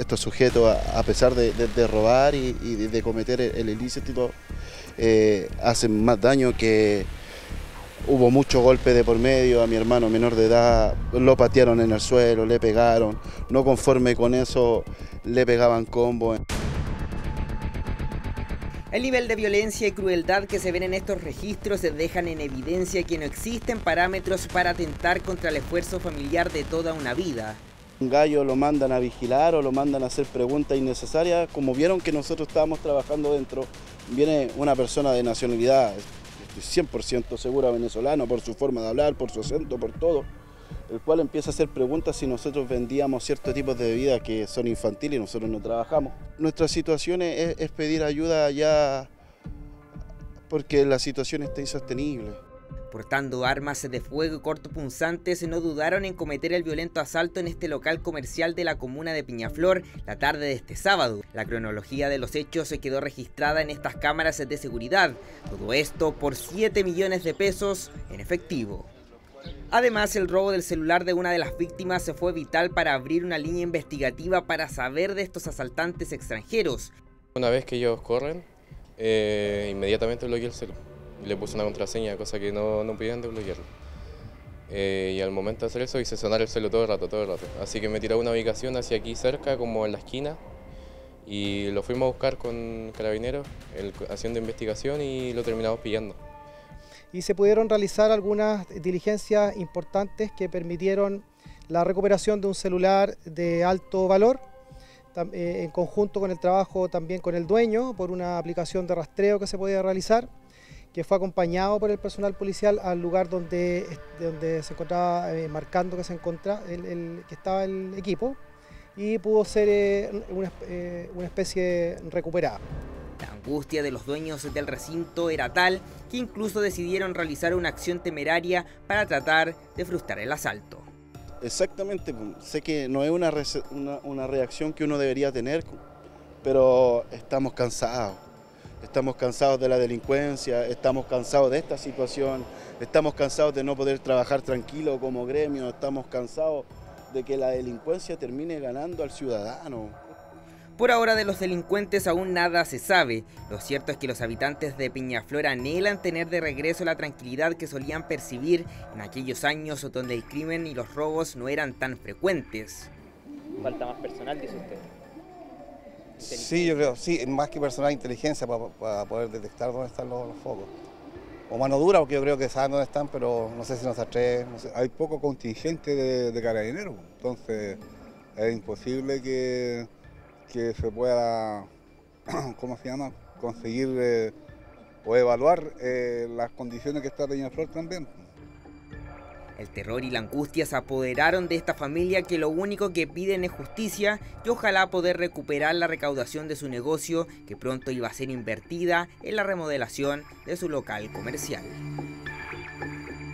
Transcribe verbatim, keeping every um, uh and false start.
estos sujetos, a, a pesar de, de, de robar y, y de, de cometer el, el ilícito, eh, hacen más daño que... Hubo mucho golpe de por medio, a mi hermano menor de edad lo patearon en el suelo, le pegaron, no conforme con eso le pegaban combos. El nivel de violencia y crueldad que se ven en estos registros dejan en evidencia que no existen parámetros para atentar contra el esfuerzo familiar de toda una vida. Un gallo lo mandan a vigilar o lo mandan a hacer preguntas innecesarias, como vieron que nosotros estábamos trabajando dentro, viene una persona de nacionalidad cien por ciento segura venezolano por su forma de hablar, por su acento, por todo, el cual empieza a hacer preguntas si nosotros vendíamos ciertos tipos de bebidas que son infantiles y nosotros no trabajamos. Nuestra situación es, es pedir ayuda ya porque la situación está insostenible. Portando armas de fuego cortopunzantes, no dudaron en cometer el violento asalto en este local comercial de la comuna de Peñaflor la tarde de este sábado. La cronología de los hechos se quedó registrada en estas cámaras de seguridad. Todo esto por siete millones de pesos en efectivo. Además, el robo del celular de una de las víctimas se fue vital para abrir una línea investigativa para saber de estos asaltantes extranjeros. Una vez que ellos corren, eh, inmediatamente bloqueé el celular. Le puse una contraseña, cosa que no, no podían desbloquearlo. Eh, y al momento de hacer eso hice sonar el celular todo el rato, todo el rato. Así que me tiré a una ubicación hacia aquí cerca, como en la esquina, y lo fuimos a buscar con carabineros, el, haciendo investigación y lo terminamos pillando. Y se pudieron realizar algunas diligencias importantes que permitieron la recuperación de un celular de alto valor, eh, en conjunto con el trabajo también con el dueño, por una aplicación de rastreo que se podía realizar, que fue acompañado por el personal policial al lugar donde, donde se encontraba, eh, marcando que, se encontraba el, el, que estaba el equipo, y pudo ser eh, una, eh, una especie recuperada. La angustia de los dueños del recinto era tal que incluso decidieron realizar una acción temeraria para tratar de frustrar el asalto. Exactamente, sé que no es una, una, una reacción que uno debería tener, pero estamos cansados. Estamos cansados de la delincuencia, estamos cansados de esta situación, estamos cansados de no poder trabajar tranquilo como gremio, estamos cansados de que la delincuencia termine ganando al ciudadano. Por ahora de los delincuentes aún nada se sabe. Lo cierto es que los habitantes de Peñaflor anhelan tener de regreso la tranquilidad que solían percibir en aquellos años donde el crimen y los robos no eran tan frecuentes. Falta más personal, dice usted. Sí, yo creo, sí, más que personal, inteligencia para, para poder detectar dónde están los, los focos. O mano dura, porque yo creo que saben dónde están, pero no sé si nos atreven. No sé. Hay poco contingente de, de carabineros, entonces es imposible que, que se pueda, ¿cómo se llama?, conseguir eh, o evaluar eh, las condiciones que está Peñaflor también. El terror y la angustia se apoderaron de esta familia que lo único que piden es justicia y ojalá poder recuperar la recaudación de su negocio que pronto iba a ser invertida en la remodelación de su local comercial.